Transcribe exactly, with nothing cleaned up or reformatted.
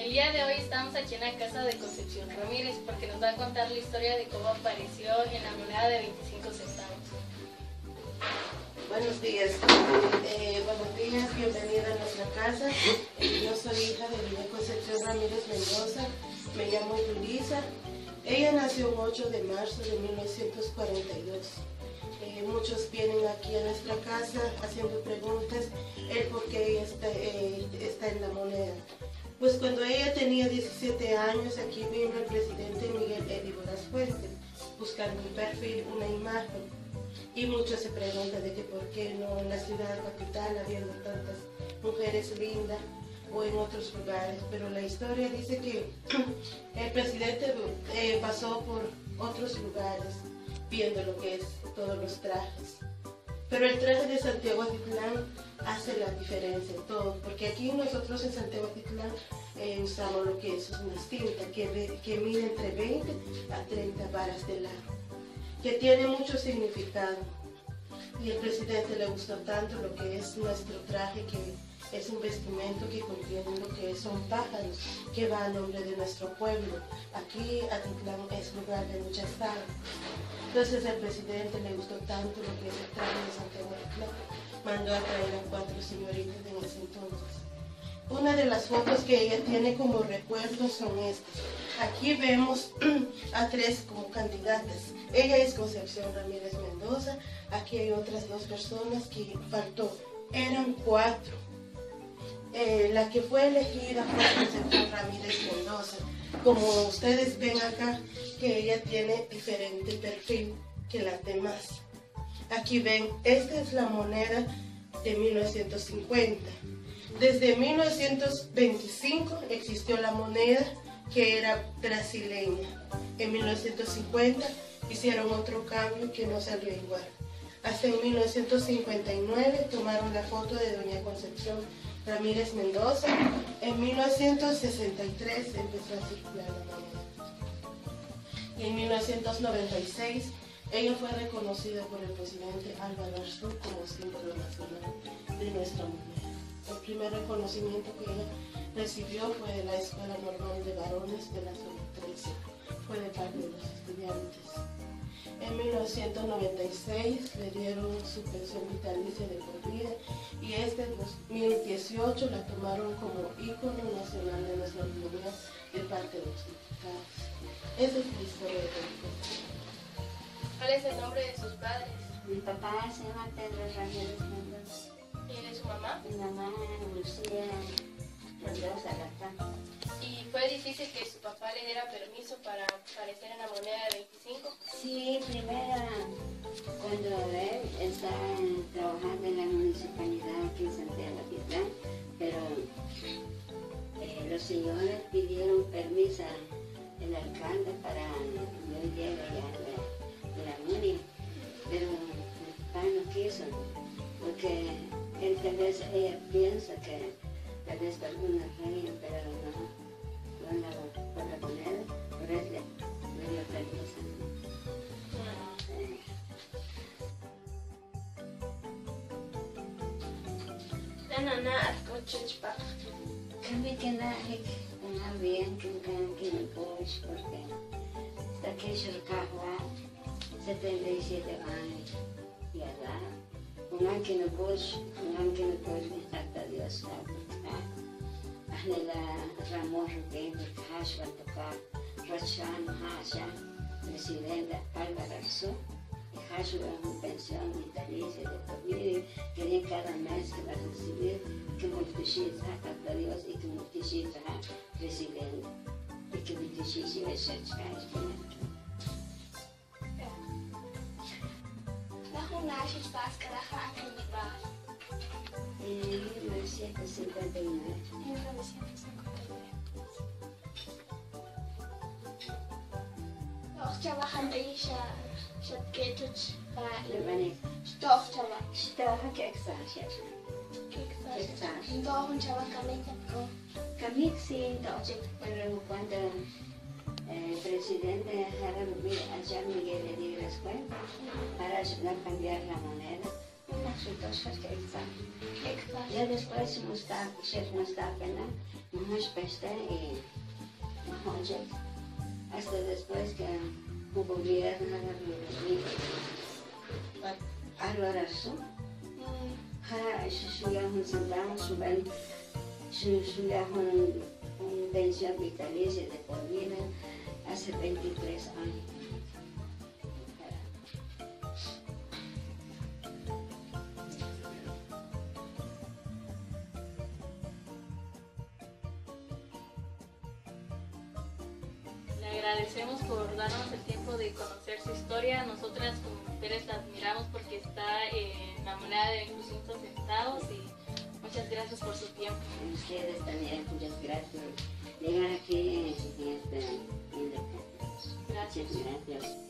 El día de hoy estamos aquí en la casa de Concepción Ramírez porque nos va a contar la historia de cómo apareció en la moneda de veinticinco centavos. Buenos días, eh, buenos días, bienvenida a nuestra casa. Yo soy hija de Doña Concepción Ramírez Mendoza, me llamo Yulisa. Ella nació el ocho de marzo de mil novecientos cuarenta y dos. Eh, muchos vienen aquí a nuestra casa haciendo preguntas el por qué ella está, eh, está en la moneda. Pues cuando ella tenía diecisiete años, aquí vino el presidente Miguel Eli Borás Fuentes buscando un perfil, una imagen. Y muchos se preguntan de que por qué no en la ciudad capital habiendo tantas mujeres lindas o en otros lugares. Pero la historia dice que el presidente eh, pasó por otros lugares viendo lo que es todos los trajes. Pero el traje de Santiago Atitlán hace la diferencia en todo, porque aquí nosotros en Santiago Atitlán eh, usamos lo que es una cinta que, que mide entre veinte a treinta varas de largo, que tiene mucho significado. Y al presidente le gustó tanto lo que es nuestro traje, que es un vestimento que contiene lo que son pájaros, que va a nombre de nuestro pueblo. Aquí Atitlán es lugar de mucha sal. Entonces el presidente le gustó tanto lo que es el traje de Santiago Atitlán, mandó a traer a cuatro señoritas en ese entonces. Una de las fotos que ella tiene como recuerdo son estas. Aquí vemos a tres como candidatas. Ella es Concepción Ramírez Mendoza. Aquí hay otras dos personas que faltó. Eran cuatro. Eh, la que fue elegida fue Concepción Ramírez Mendoza. Como ustedes ven acá, que ella tiene diferente perfil que las demás. Aquí ven, esta es la moneda de mil novecientos cincuenta. Desde mil novecientos veinticinco existió la moneda que era brasileña. En mil novecientos cincuenta hicieron otro cambio que no salió igual. Hasta en mil novecientos cincuenta y nueve tomaron la foto de Doña Concepción Ramírez Mendoza. En mil novecientos sesenta y tres empezó a circular la moneda. Y en mil novecientos noventa y seis ella fue reconocida por el presidente Álvaro Arzú como símbolo nacional de nuestra moneda. El primer reconocimiento que ella recibió fue de la Escuela Normal de Varones de la Zona trece, fue de parte de los estudiantes. En mil novecientos noventa y seis le dieron su pensión vitalicia de por vida y este en dos mil dieciocho la tomaron como ícono nacional de nuestra comunidad de parte de los diputados. Esa es la historia de México. ¿Cuál es el nombre de sus padres? Mi papá se llama Pedro Ramírez Mendoza. ¿Y de su mamá? Mi mamá Lucía Mendoza Gatán. ¿Y fue difícil que su papá le diera permiso para aparecer en la moneda de veinticinco? Sí, primero cuando él estaba trabajando en la municipalidad aquí en Santiago Atitlán, pero eh, los señores pidieron permiso al alcalde para yo llegue allá a la, la muni, pero mi papá no quiso, porque él tal vez ella piensa que tal vez por alguna regla, pero no. Con la, con la moneda, por eso le dio permiso. أنا أنا أتكلم بقى. Kami kinaik na bien que can que no puedes porque hasta que se recahua setenta y siete años y allá un año que no puedes un año que no puedes hasta Dios sabe. La Ramón Rubén, Hashwa Tocar, Rachan Hasha, presidenta Álvaro Arzú, y Hashwa una pensión vitalicia de por vida, quería cada mes que va a recibir, que multiplica hasta Dios y que multiplica presidente, y que multiplica es el chais. Waarom naast je staatskracht gaan en je baas? En mil novecientos cincuenta y nueve. mil novecientos cincuenta y nueve. Dochtava Handisha, Shatketuch, Lebanek. Dochtava. Estaba que exagera. Dochtava Chava Kamikapko. Kamik sí, pero cuando el presidente Harold allá Miguel le dio la escuela para cambiar la moneda, nosotros que está. Ik was. Ya después Mustafa, Chef Mustafa, ¿no? Nos peste y Mahonje. Hasta después que el gobierno ahora eso, ha suya un centavo, suben, suya un un pensión vitalicia de por vida hace veintitrés años. Le agradecemos por darnos el tiempo de conocer su historia. Nosotras como mujeres la admiramos porque está en la moneda de veinticinco centavos y muchas gracias por su tiempo. Ustedes también, muchas gracias por llegar aquí en este. Gracias. Gracias.